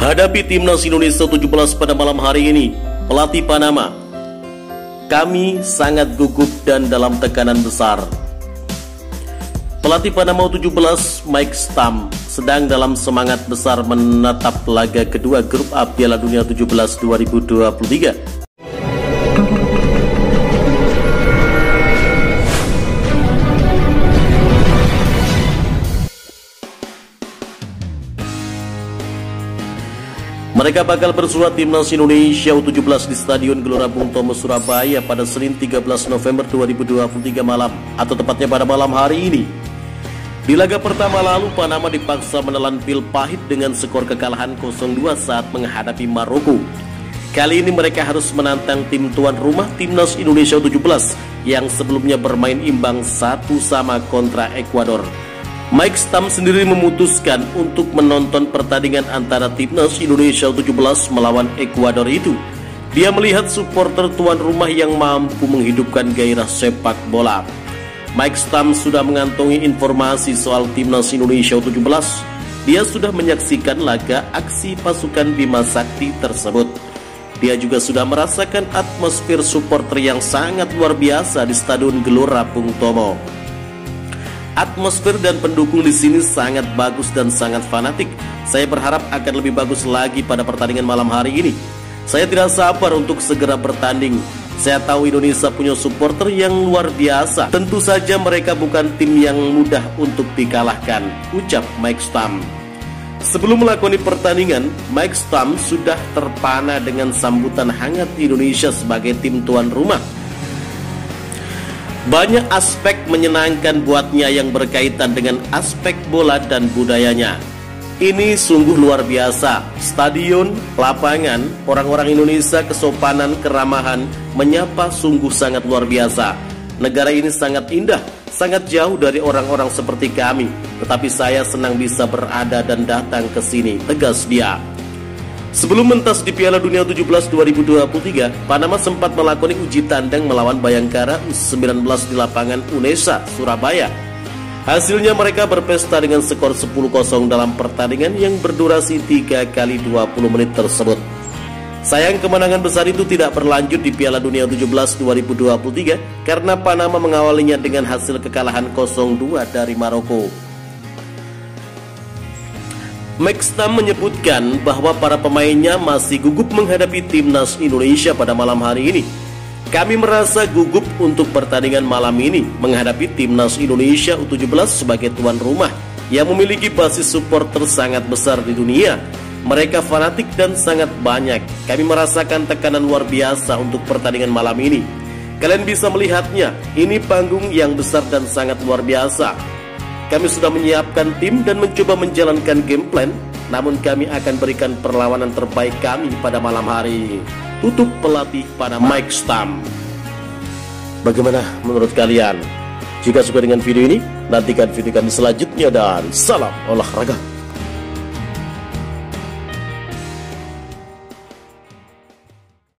Menghadapi Timnas Indonesia 17 pada malam hari ini, pelatih Panama, kami sangat gugup dan dalam tekanan besar. Pelatih Panama U17 Mike Stam sedang dalam semangat besar menatap laga kedua grup A Piala Dunia 17 2023. Mereka bakal bersuara Timnas Indonesia U17 di Stadion Gelora Bung Tomo, Surabaya pada Senin 13 November 2023 malam, atau tepatnya pada malam hari ini. Di laga pertama lalu, Panama dipaksa menelan pil pahit dengan skor kekalahan 0-2 saat menghadapi Maroko. Kali ini mereka harus menantang tim tuan rumah Timnas Indonesia U17 yang sebelumnya bermain imbang 1-1 kontra Ekuador. Mike Stam sendiri memutuskan untuk menonton pertandingan antara Timnas Indonesia U17 melawan Ekuador itu. Dia melihat supporter tuan rumah yang mampu menghidupkan gairah sepak bola. Mike Stam sudah mengantongi informasi soal Timnas Indonesia U17. Dia sudah menyaksikan laga aksi pasukan Bima Sakti tersebut. Dia juga sudah merasakan atmosfer supporter yang sangat luar biasa di Stadion Gelora Bung Tomo. Atmosfer dan pendukung di sini sangat bagus dan sangat fanatik. Saya berharap akan lebih bagus lagi pada pertandingan malam hari ini. Saya tidak sabar untuk segera bertanding. Saya tahu Indonesia punya supporter yang luar biasa. Tentu saja mereka bukan tim yang mudah untuk dikalahkan, ucap Mike Stam. Sebelum melakoni pertandingan, Mike Stam sudah terpana dengan sambutan hangat Indonesia sebagai tim tuan rumah. Banyak aspek menyenangkan buatnya yang berkaitan dengan aspek bola dan budayanya. Ini sungguh luar biasa. Stadion, lapangan, orang-orang Indonesia, kesopanan, keramahan, menyapa sungguh sangat luar biasa. Negara ini sangat indah, sangat jauh dari orang-orang seperti kami. Tetapi saya senang bisa berada dan datang ke sini, tegas dia. Sebelum mentas di Piala Dunia 17 2023, Panama sempat melakoni uji tandang melawan Bayangkara U19 di lapangan UNESA, Surabaya. Hasilnya mereka berpesta dengan skor 10-0 dalam pertandingan yang berdurasi 3 kali 20 menit tersebut. Sayang kemenangan besar itu tidak berlanjut di Piala Dunia 17 2023 karena Panama mengawalinya dengan hasil kekalahan 0-2 dari Maroko. Mike Stam menyebutkan bahwa para pemainnya masih gugup menghadapi Timnas Indonesia pada malam hari ini. Kami merasa gugup untuk pertandingan malam ini menghadapi Timnas Indonesia U17 sebagai tuan rumah yang memiliki basis supporter sangat besar di dunia. Mereka fanatik dan sangat banyak. Kami merasakan tekanan luar biasa untuk pertandingan malam ini. Kalian bisa melihatnya, ini panggung yang besar dan sangat luar biasa. Kami sudah menyiapkan tim dan mencoba menjalankan game plan, namun kami akan berikan perlawanan terbaik kami pada malam hari. Tutup pelatih Panama Mike Stam. Bagaimana menurut kalian? Jika suka dengan video ini, nantikan video kami selanjutnya dan salam olahraga.